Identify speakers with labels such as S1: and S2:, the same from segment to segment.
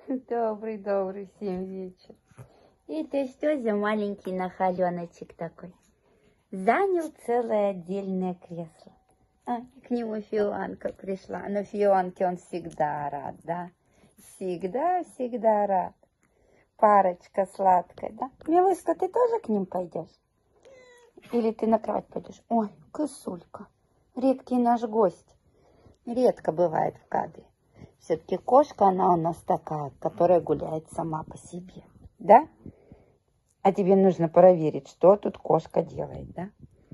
S1: Добрый всем вечер. Это что за маленький нахаленочек такой? Занял целое отдельное кресло. К нему Фионка пришла. Но Фионке он всегда рад, да? Всегда рад. Парочка сладкая, да? Милышка, ты тоже к ним пойдешь? Или ты на кровать пойдешь? Ой, косулька, редкий наш гость. Редко бывает в кадре. Все-таки кошка, она у нас такая, которая гуляет сама по себе, да? А тебе нужно проверить, что тут кошка делает, да?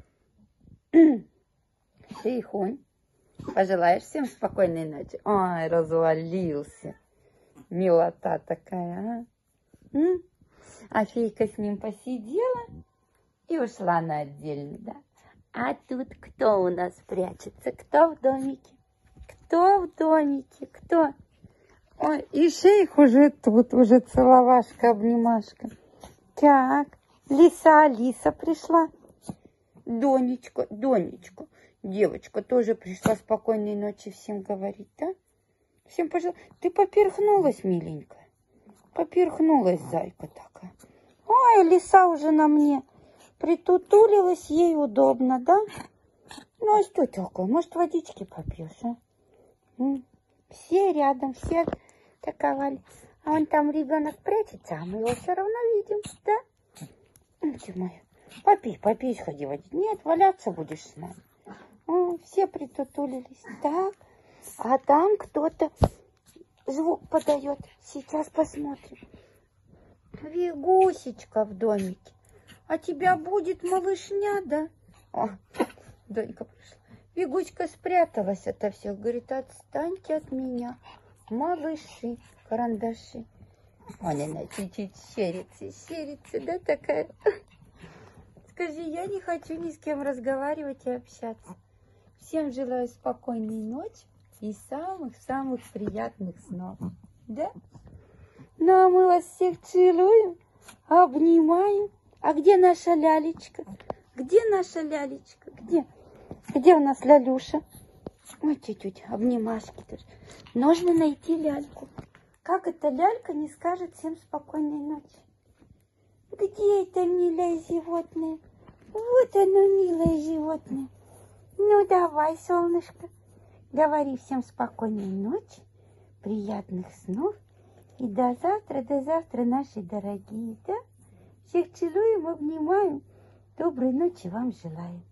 S1: Шейхунь, пожелаешь всем спокойной ночи? Ой, развалился. Милота такая, а? А фейка с ним посидела и ушла на отдельный, да? А тут кто у нас прячется? Кто в домике? Кто в домике? Кто? Ой, и шейх уже тут, уже целовашка, обнимашка. Так, Алиса пришла. Донечка, девочка тоже пришла. Спокойной ночи всем говорить, да? Всем пожалуйста. Ты поперхнулась, миленькая. Поперхнулась, зайка такая. Ой, лиса уже на мне притутулилась, ей удобно, да? Ну, а что такое? Может, водички попьешь, а? Все рядом, все таковали. А вон там ребенок прячется, а мы его все равно видим, да? Ты моя, попей, сходи водить. Нет, валяться будешь с нами. Все притутулились. Так, а там кто-то звук подает. Сейчас посмотрим. Вигусечка в домике. А тебя будет малышня, да? Донька пришла. Вигуська спряталась ото всех. Говорит, отстаньте от меня, малыши, карандаши. Вон она чуть-чуть щерится, да, такая? Скажи, я не хочу ни с кем разговаривать и общаться. Всем желаю спокойной ночи и самых-самых приятных снов. Да? Ну, а мы вас всех целуем, обнимаем. А где наша лялечка? Где наша лялечка? Где у нас лялюша? Ой, чуть-чуть, обнимашки тоже. Нужно найти ляльку. Как эта лялька не скажет всем спокойной ночи? Где это милое животное? Вот оно, милое животное. Ну, давай, солнышко. Говори всем спокойной ночи, приятных снов. И до завтра, наши дорогие, да? Всех целуем, обнимаем. Доброй ночи вам желаем.